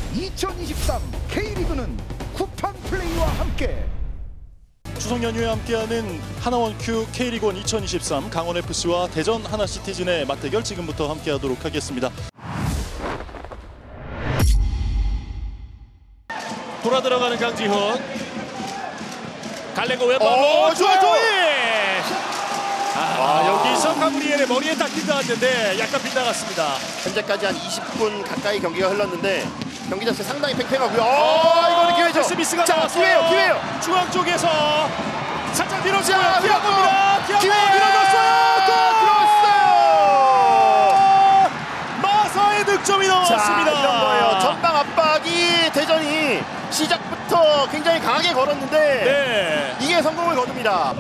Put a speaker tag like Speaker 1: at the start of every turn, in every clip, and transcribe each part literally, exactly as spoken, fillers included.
Speaker 1: 이천이십삼 K리그는 쿠팡 플레이와 함께
Speaker 2: 추석 연휴에 함께하는 하나원큐 K리그원 이천이십삼 강원에프씨와 대전 하나시티즌의 맞대결 지금부터 함께하도록 하겠습니다.
Speaker 3: 돌아 들어가는 강지훈. 갈레고 왼발로 조이. 아, 아 여기서 가브리엘의 머리에 딱 빗나갔는데 약간 빗나갔습니다.
Speaker 4: 현재까지 한 이십 분 가까이 경기가 흘렀는데 경기 자체 상당히 팽팽하고요. 어, 이거는 기회죠.
Speaker 3: 패스미스가
Speaker 4: 자,
Speaker 3: 나왔어요.
Speaker 4: 기회요, 기회요.
Speaker 3: 중앙 쪽에서 살짝 밀어주고요.
Speaker 4: 자,
Speaker 3: 기아고입니다.
Speaker 4: 기회
Speaker 3: 기아고
Speaker 4: 밀어줬어요. 또 들어왔어요.
Speaker 3: 마사의 득점이 나왔습니다.
Speaker 4: 자, 이런 거예요. 전방 압박이 대전이 시작부터 굉장히 강하게 걸었는데
Speaker 3: 네.
Speaker 4: 이게 성공을 거둡니다.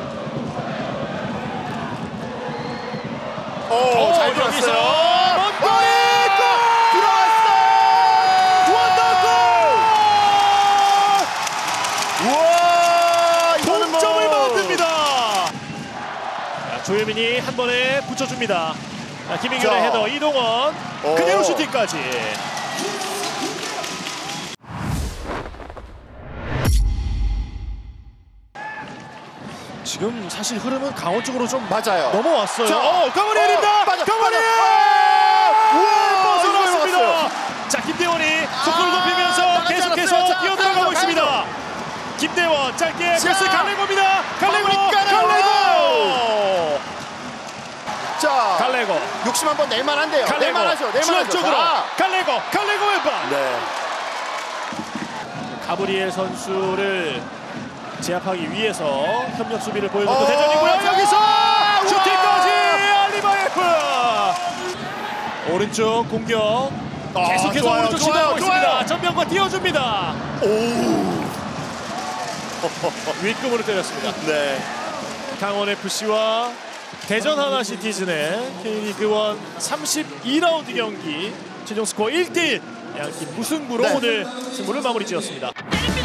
Speaker 4: 오,
Speaker 3: 오,
Speaker 4: 잘
Speaker 3: 여기서
Speaker 4: 들었어요.
Speaker 3: 먼거리
Speaker 4: 들어왔어요. 원더골. 우와, 이거는
Speaker 3: 동점을
Speaker 4: 뭐...
Speaker 3: 만듭니다. 자, 조혜민이 한 번에 붙여줍니다. 자, 김민균의
Speaker 4: 자.
Speaker 3: 헤더 이동원
Speaker 4: 오.
Speaker 3: 그대로 슈팅까지. 지금 사실 흐름은 강원 쪽으로 좀
Speaker 4: 맞아요.
Speaker 3: 넘어왔어요.
Speaker 4: 자,
Speaker 3: 어, 가브리엘입니다.
Speaker 4: 어, 빠져,
Speaker 3: 가브리엘!
Speaker 4: 빠져.
Speaker 3: 우와,
Speaker 4: 이걸
Speaker 3: 벗어났습니다.
Speaker 4: 왔어요.
Speaker 3: 자, 김대원이 속도를
Speaker 4: 아,
Speaker 3: 높이면서
Speaker 4: 나가지
Speaker 3: 계속해서
Speaker 4: 않았어요. 자,
Speaker 3: 뛰어들어가고
Speaker 4: 가야죠,
Speaker 3: 있습니다. 김대원 짧게
Speaker 4: 자,
Speaker 3: 패스 갈레고입니다. 갈레고,
Speaker 4: 마무리
Speaker 3: 갈레고.
Speaker 4: 자,
Speaker 3: 갈레고,
Speaker 4: 욕심 한번 낼만한데요.
Speaker 3: 갈레고.
Speaker 4: 낼만하죠.
Speaker 3: 중앙
Speaker 4: 낼만하죠.
Speaker 3: 쪽으로
Speaker 4: 자.
Speaker 3: 갈레고, 갈레고 왼발.
Speaker 4: 네.
Speaker 3: 가브리엘 선수를 제압하기 위해서 협력 수비를 보여줬고
Speaker 4: 어,
Speaker 3: 대전이고요.
Speaker 4: 자,
Speaker 3: 여기서
Speaker 4: 우와.
Speaker 3: 슈팅까지 알리바예프. 오른쪽 공격
Speaker 4: 아,
Speaker 3: 계속해서
Speaker 4: 좋아요,
Speaker 3: 오른쪽
Speaker 4: 좋아요,
Speaker 3: 시도하고
Speaker 4: 좋아요.
Speaker 3: 있습니다. 전면과 띄워줍니다. 오. 윗금으로 때렸습니다.
Speaker 4: 네.
Speaker 3: 강원에프씨와 대전 하나시티즌의 K리그원 삼십이 라운드 경기 최종 스코어 일 대 일 양팀 무승부로
Speaker 4: 네.
Speaker 3: 오늘 승부를 마무리 지었습니다.